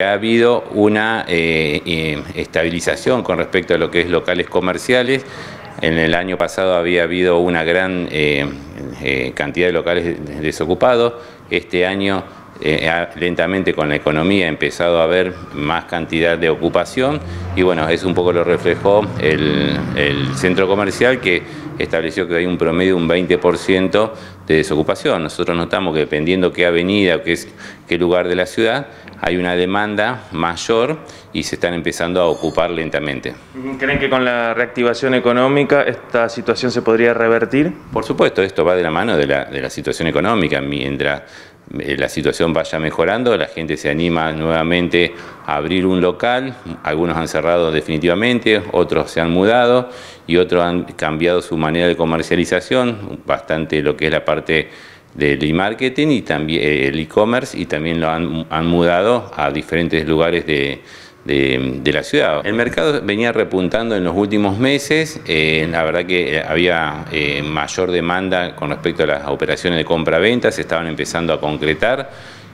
Ha habido una estabilización con respecto a lo que es locales comerciales. En el año pasado había habido una gran cantidad de locales desocupados. Este año, lentamente con la economía, ha empezado a haber más cantidad de ocupación y bueno, eso un poco lo reflejó el centro comercial, que estableció que hay un promedio de un 20% de desocupación. Nosotros notamos que dependiendo qué avenida o qué lugar de la ciudad, hay una demanda mayor y se están empezando a ocupar lentamente. ¿Creen que con la reactivación económica esta situación se podría revertir? Por supuesto, esto va de la mano de la situación económica. Mientras la situación vaya mejorando, la gente se anima nuevamente a abrir un local. Algunos han cerrado definitivamente, otros se han mudado y otros han cambiado su manera de comercialización, bastante lo que es la parte del e-marketing y también el e-commerce, y también lo han mudado a diferentes lugares de la ciudad. El mercado venía repuntando en los últimos meses. La verdad que había mayor demanda con respecto a las operaciones de compra-venta, se estaban empezando a concretar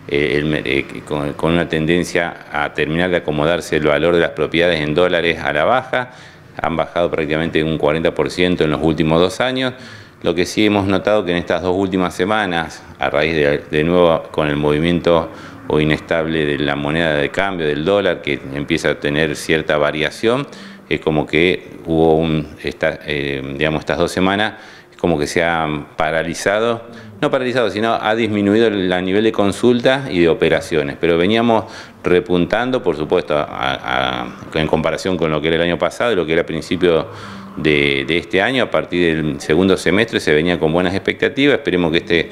con una tendencia a terminar de acomodarse el valor de las propiedades en dólares a la baja. Han bajado prácticamente un 40% en los últimos 2 años. Lo que sí hemos notado que en estas 2 últimas semanas, a raíz de nuevo con el movimiento o inestable de la moneda de cambio, del dólar, que empieza a tener cierta variación, es como que hubo estas 2 semanas, como que se ha paralizado, no paralizado, sino ha disminuido el nivel de consulta y de operaciones, pero veníamos repuntando, por supuesto, en comparación con lo que era el año pasado y lo que era a principio de este año. A partir del segundo semestre se venía con buenas expectativas. Esperemos que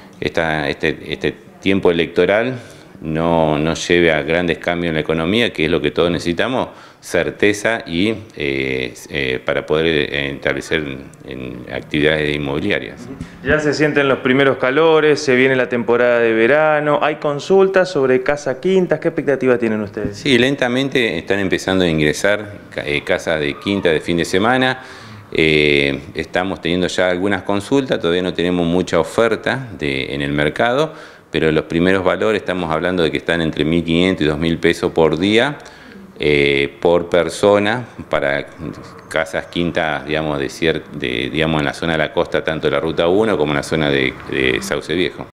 este tiempo electoral no lleve a grandes cambios en la economía, que es lo que todos necesitamos, certeza y para poder establecer en actividades inmobiliarias. Ya se sienten los primeros calores, se viene la temporada de verano, hay consultas sobre casa quintas. ¿Qué expectativas tienen ustedes? Sí, lentamente están empezando a ingresar casas de quinta de fin de semana. Estamos teniendo ya algunas consultas, todavía no tenemos mucha oferta en el mercado, pero los primeros valores estamos hablando de que están entre 1.500 y 2.000 pesos por día, por persona, para casas quintas, digamos, en la zona de la costa, tanto de la Ruta 1 como en la zona de Sauce Viejo.